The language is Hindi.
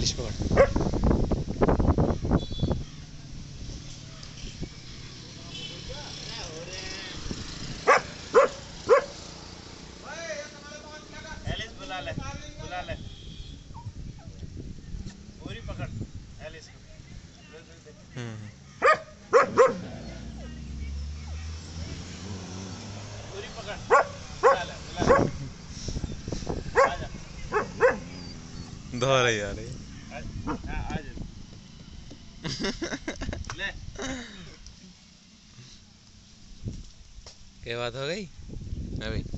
खींच पकड़। एलिस बुला ले, बुला ले। पूरी पकड़ एलिस को। पूरी पकड़, बुला ले, बुला ले। आजा। धो रही यार आजा। ले। क्या बात हो गई अभी?